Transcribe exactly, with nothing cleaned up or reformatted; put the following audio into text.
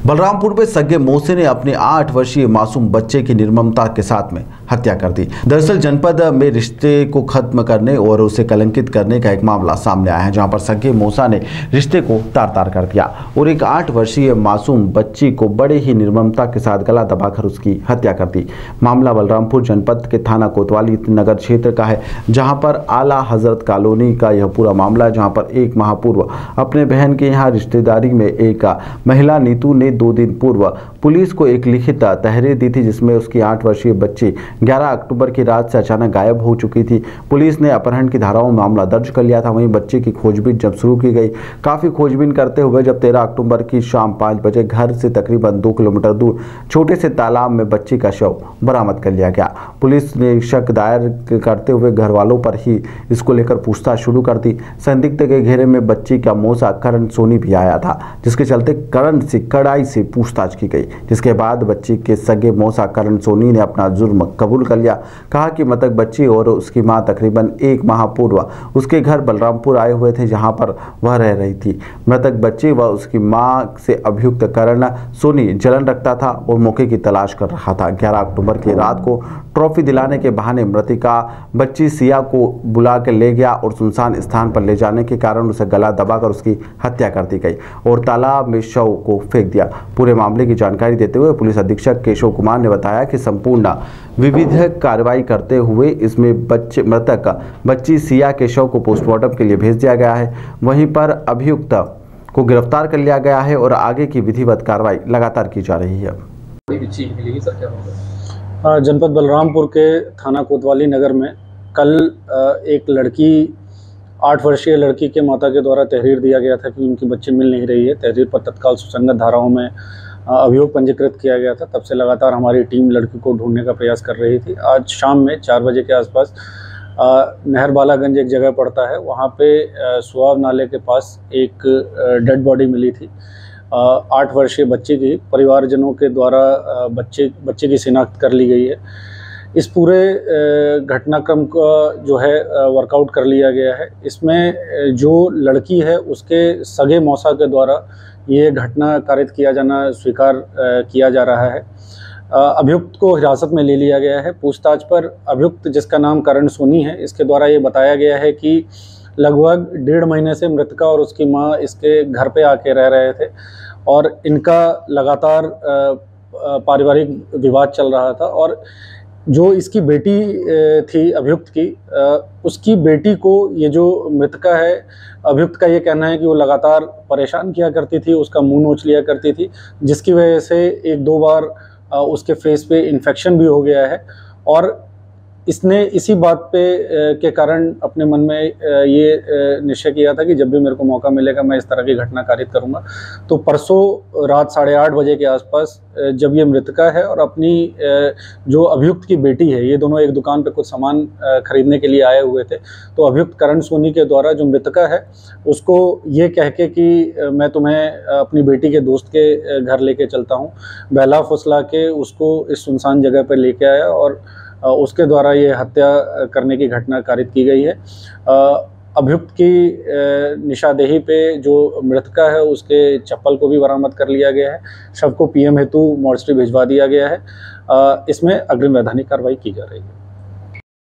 बलरामपुर में सगे मौसी ने अपने आठ वर्षीय मासूम बच्चे की निर्ममता के साथ में हत्या कर दी। दरअसल जनपद में रिश्ते को खत्म करने और उसे कलंकित करने का एक मामला सामने आया है, जहां पर सगे मौसा ने रिश्ते को तार तार कर दिया और एक आठ वर्षीय मासूम बच्ची को बड़े ही निर्ममता के साथ गला दबाकर उसकी हत्या कर दी। मामला बलरामपुर जनपद के थाना कोतवाली नगर क्षेत्र का है, जहां पर आला हजरत कॉलोनी का यह पूरा मामला है, जहां पर एक माह पूर्व अपने बहन के यहाँ रिश्तेदारी में एक महिला नीतू ने दो दिन पूर्व पुलिस को एक लिखित तहरीर दी थी, जिसमें उसकी आठ वर्षीय बच्ची ग्यारह अक्टूबर की रात से अचानक गायब हो चुकी थी। पुलिस ने अपहरण की धाराओं में मामला दर्ज कर लिया था। वहीं बच्चे की खोजबीन जब शुरू की गई, काफी खोजबीन करते हुए जब तेरह अक्टूबर की शाम पाँच बजे घर से तकरीबन दो किलोमीटर दूर छोटे से तालाब में बच्ची का शव बरामद कर लिया गया। पुलिस ने शक दायर करते हुए घर वालों पर ही इसको लेकर पूछताछ शुरू कर दी। संदिग्ध के घेरे में बच्ची का मौसा करण सोनी भी आया था, जिसके चलते करण से कड़ाई से पूछताछ की गई, जिसके बाद बच्ची के सगे मौसा करण सोनी ने अपना जुर्म कबूल कर लिया। कहा कि मृतक बच्ची और उसकी मां तकरीबन एक माह पूर्व उसके घर बलरामपुर आए हुए थे, जहां पर वह रह रही थी। मृतक बच्ची व उसकी मां से अभियुक्त करण सोनी जलन रखता था और मौके की तलाश कर रहा था। ग्यारह अक्टूबर की रात को ट्रॉफी दिलाने के बहाने मृतिका बच्ची सिया को बुला कर ले गया और सुनसान स्थान पर ले जाने के कारण उसे गला दबाकर उसकी हत्या कर दी गई और तालाब में शव को फेंक दिया। पूरे मामले की जानकारी देते हुए पुलिस अधीक्षक केशव कुमार ने बताया कि संपूर्ण विधिक कार्रवाई करते हुए इसमें बच्चे मृतक बच्ची सिया के शव को पोस्टमार्टम के लिए भेज दिया गया है। वहीं पर अभियुक्त को गिरफ्तार कर लिया गया है और आगे की विधिवत कार्रवाई लगातार की जा रही है। जनपद बलरामपुर के थाना कोतवाली नगर में कल एक लड़की आठ वर्षीय लड़की के माता के द्वारा तहरीर दिया गया था कि उनकी बच्ची मिल नहीं रही है। तहरीर पर तत्काल सुसंगत धाराओं में अभियोग पंजीकृत किया गया था। तब से लगातार हमारी टीम लड़की को ढूंढने का प्रयास कर रही थी। आज शाम में चार बजे के आसपास नहर बालागंज एक जगह पड़ता है, वहाँ पे सुहाव नाले के पास एक डेड बॉडी मिली थी। आठ वर्षीय बच्ची की परिवारजनों के द्वारा बच्चे बच्चे की शिनाख्त कर ली गई है। इस पूरे घटनाक्रम का जो है वर्कआउट कर लिया गया है। इसमें जो लड़की है उसके सगे मौसा के द्वारा ये घटना कारित किया जाना स्वीकार किया जा रहा है। अभियुक्त को हिरासत में ले लिया गया है। पूछताछ पर अभियुक्त, जिसका नाम करण सोनी है, इसके द्वारा ये बताया गया है कि लगभग डेढ़ महीने से मृतका और उसकी मां इसके घर पे आके रह रहे थे और इनका लगातार पारिवारिक विवाद चल रहा था। और जो इसकी बेटी थी अभियुक्त की, उसकी बेटी को ये जो मृतका है, अभियुक्त का ये कहना है कि वो लगातार परेशान किया करती थी, उसका मुंह नोच लिया करती थी, जिसकी वजह से एक दो बार उसके फेस पे इन्फेक्शन भी हो गया है। और इसने इसी बात पे के कारण अपने मन में ये निश्चय किया था कि जब भी मेरे को मौका मिलेगा मैं इस तरह की घटना कारित करूंगा। तो परसों रात साढ़े आठ बजे के आसपास जब ये मृतका है और अपनी जो अभियुक्त की बेटी है, ये दोनों एक दुकान पे कुछ सामान खरीदने के लिए आए हुए थे, तो अभियुक्त करण सोनी के द्वारा जो मृतका है उसको ये कह के कि मैं तुम्हें अपनी बेटी के दोस्त के घर लेके चलता हूँ, बहला फुसला के उसको इस सुनसान जगह पर लेके आया और उसके द्वारा ये हत्या करने की घटना कारित की गई है। अभियुक्त की निशादेही पे जो मृतका है उसके चप्पल को भी बरामद कर लिया गया है। शव को पीएम हेतु मॉर्चरी भिजवा दिया गया है। इसमें अग्रिम वैधानिक कार्रवाई की जा रही है।